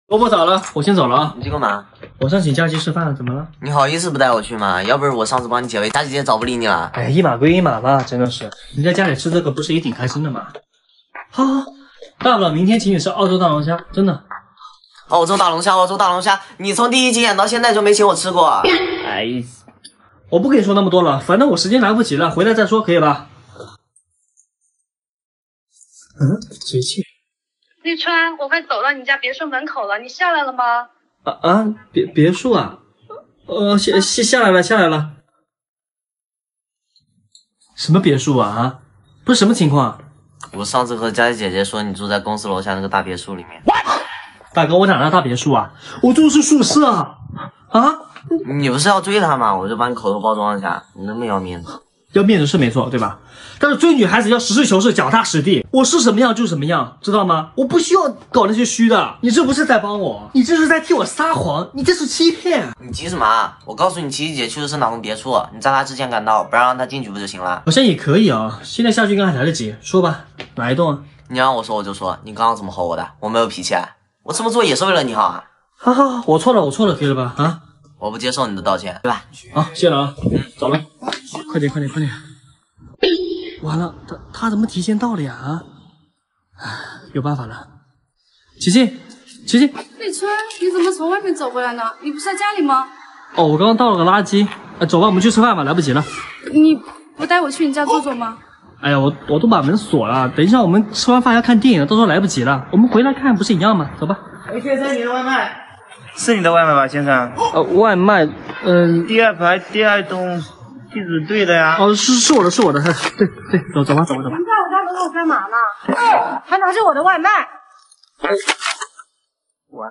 萝卜早了，我先走了啊。 你去干嘛？ 我上请假期吃饭了，怎么了？ 你好意思不带我去吗？要不是我上次帮你解围，佳姐姐早不理你了。 哎，一码归一码嘛，真的是，你在家里吃这个不是也挺开心的吗？好，大不了明天请你吃澳洲大龙虾，真的。 澳洲大龙虾，澳洲大龙虾，你从第一集演到现在就没请我吃过。 哎，我不跟你说那么多了，反正我时间来不及了，回来再说，可以吧？嘴气。 立川，我快走到你家别墅门口了，你下来了吗？ 别墅啊，下来了。什么别墅啊？不是什么情况？ 我上次和佳姐姐说你住在公司楼下那个大别墅里面。 大哥，我哪来大别墅啊？我住的是宿舍啊！ 你不是要追她吗？我就帮你口头包装一下，你那么要面子。 要面子是没错，对吧？但是追女孩子要实事求是、脚踏实地。我是什么样就什么样，知道吗？我不需要搞那些虚的。你这不是在帮我，你这是在替我撒谎，你这是欺骗。 你急什么啊？我告诉你，琪琪姐去的是哪栋别墅，你在她之前赶到，不让她进去不就行了？ 好像也可以啊，现在下去应该还来得及。说吧，哪一栋啊？ 你让我说我就说，你刚刚怎么吼我的？我没有脾气啊，我这么做也是为了你好啊。 好，我错了，可以了吧？啊， 我不接受你的道歉，对吧？ 好，谢了啊，走了，快点。完了，他怎么提前到了呀？有办法了，琪琪， 立春，你怎么从外面走过来呢？你不是在家里吗？ 哦，我刚刚倒了个垃圾。走吧，我们去吃饭吧，来不及了。 你不带我去你家坐坐吗？ 哎呀，我都把门锁了，等一下我们吃完饭要看电影，到时候来不及了。我们回来看不是一样吗？走吧。 哎，先生，你的外卖是你的外卖吧，先生？ 外卖， 第二排第二栋地址对的呀。 哦，是我的，对，走吧。 你在我家门口干嘛呢？还拿着我的外卖。 我。